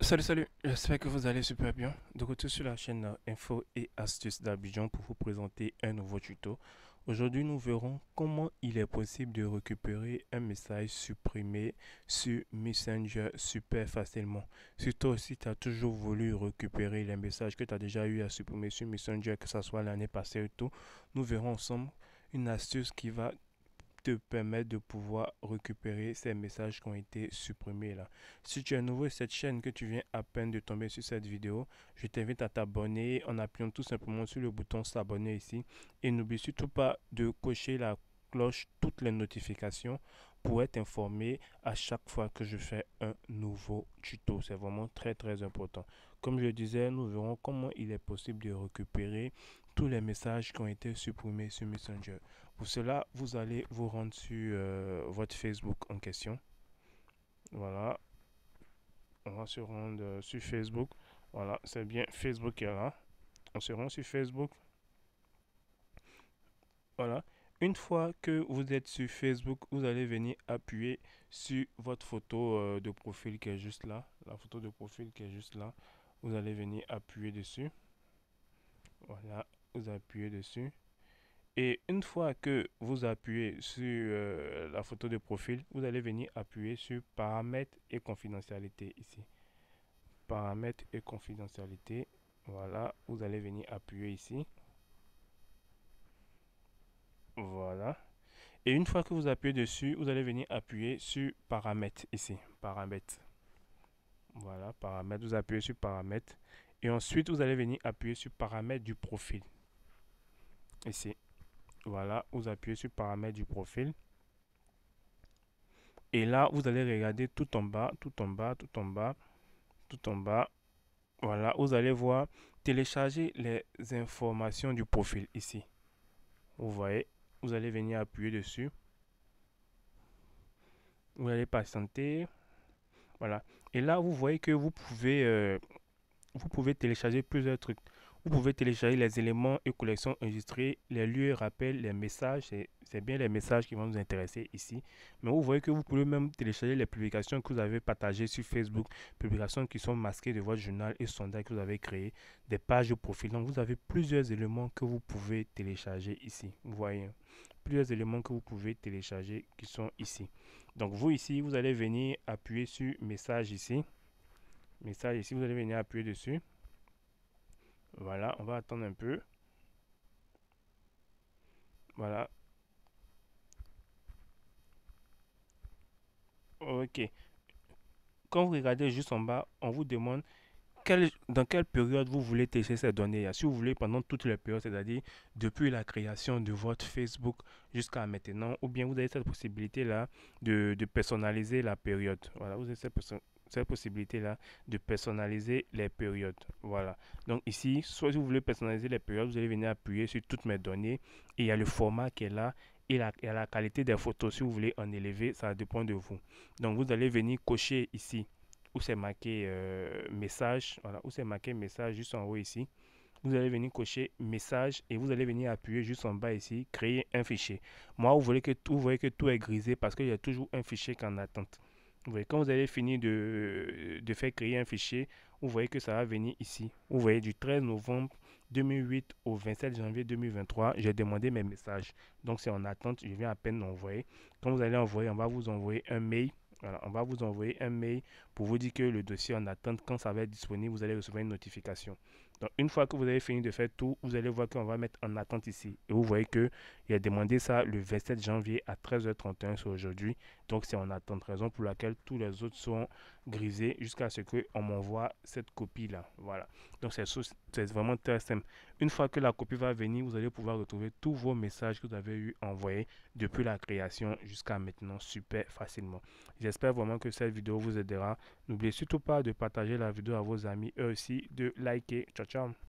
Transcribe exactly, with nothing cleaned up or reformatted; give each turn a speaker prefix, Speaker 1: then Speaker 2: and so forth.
Speaker 1: Salut, salut, j'espère que vous allez super bien. De retour sur la chaîne euh, Info et Astuces d'Abidjan pour vous présenter un nouveau tuto. Aujourd'hui, nous verrons comment il est possible de récupérer un message supprimé sur Messenger super facilement. Si toi aussi tu as toujours voulu récupérer les messages que tu as déjà eu à supprimer sur Messenger, que ce soit l'année passée ou tout, nous verrons ensemble une astuce qui va te permettre de pouvoir récupérer ces messages qui ont été supprimés là. Si tu es nouveau sur cette chaîne, que tu viens à peine de tomber sur cette vidéo, je t'invite à t'abonner en appuyant tout simplement sur le bouton s'abonner ici. Et n'oublie surtout pas de cocher la cloche, toutes les notifications pour être informé à chaque fois que je fais un nouveau tuto. C'est vraiment très très important. Comme je le disais, nous verrons comment il est possible de récupérer tous les messages qui ont été supprimés sur Messenger. Pour cela, vous allez vous rendre sur euh, votre Facebook en question. Voilà, on va se rendre euh, sur Facebook. Voilà, c'est bien Facebook qui est là. On se rend sur Facebook. Voilà. Une fois que vous êtes sur Facebook, vous allez venir appuyer sur votre photo euh, de profil qui est juste là. La photo de profil qui est juste là. Vous allez venir appuyer dessus. Voilà, vous appuyez dessus. Et une fois que vous appuyez sur euh, la photo de profil, vous allez venir appuyer sur paramètres et confidentialité ici. Paramètres et confidentialité. Voilà, vous allez venir appuyer ici. Voilà. Et une fois que vous appuyez dessus, vous allez venir appuyer sur paramètres ici. Paramètres. Voilà, paramètres. Vous appuyez sur paramètres. Et ensuite, vous allez venir appuyer sur paramètres du profil. Ici. Voilà, vous appuyez sur paramètres du profil. Et là, vous allez regarder tout en bas, tout en bas, tout en bas, tout en bas. Voilà, vous allez voir télécharger les informations du profil ici. Vous voyez, vous allez venir appuyer dessus. Vous allez patienter. Voilà. Et là, vous voyez que vous pouvez, euh, vous pouvez télécharger plusieurs trucs. Vous pouvez télécharger les éléments et collections enregistrées, les lieux, rappels, les messages. C'est bien les messages qui vont nous intéresser ici. Mais vous voyez que vous pouvez même télécharger les publications que vous avez partagées sur Facebook, publications qui sont masquées de votre journal et sondage que vous avez créé, des pages de profil. Donc vous avez plusieurs éléments que vous pouvez télécharger ici. Vous voyez, hein, plusieurs éléments que vous pouvez télécharger qui sont ici. Donc vous ici, vous allez venir appuyer sur message ici. Message ici, vous allez venir appuyer dessus. Voilà, on va attendre un peu. Voilà. Ok. Quand vous regardez juste en bas, on vous demande quelle, dans quelle période vous voulez tester ces données. Si vous voulez pendant toutes les périodes, c'est-à-dire depuis la création de votre Facebook jusqu'à maintenant, ou bien vous avez cette possibilité-là de, de personnaliser la période. Voilà, vous avez cette, cette possibilité-là de personnaliser les périodes. Voilà. Donc ici, soit si vous voulez personnaliser les périodes, vous allez venir appuyer sur toutes mes données et il y a le format qui est là et la, et la qualité des photos. Si vous voulez en élever, ça dépend de vous. Donc vous allez venir cocher ici où c'est marqué euh, message, voilà, où c'est marqué message juste en haut ici. Vous allez venir cocher message et vous allez venir appuyer juste en bas ici, créer un fichier. Moi, vous voyez que tout, vous voyez que tout est grisé parce qu'il y a toujours un fichier qui est en attente. Vous voyez, quand vous allez finir de, de faire créer un fichier, vous voyez que ça va venir ici. Vous voyez, du treize novembre deux mille huit au vingt-sept janvier deux mille vingt-trois, j'ai demandé mes messages. Donc, c'est en attente, je viens à peine d'envoyer. Quand vous allez envoyer, on va vous envoyer un mail. Voilà, on va vous envoyer un mail pour vous dire que le dossier est en attente. Quand ça va être disponible, vous allez recevoir une notification. Donc, une fois que vous avez fini de faire tout, vous allez voir qu'on va mettre en attente ici. Et vous voyez qu'il a demandé ça le vingt-sept janvier à treize heures trente et un sur aujourd'hui. Donc, c'est en attente, raison pour laquelle tous les autres sont grisés jusqu'à ce qu'on m'envoie cette copie-là. Voilà. Donc, c'est vraiment très simple. Une fois que la copie va venir, vous allez pouvoir retrouver tous vos messages que vous avez eu envoyés depuis la création jusqu'à maintenant super facilement. J'espère vraiment que cette vidéo vous aidera. N'oubliez surtout pas de partager la vidéo à vos amis et aussi de liker. Ciao, ciao.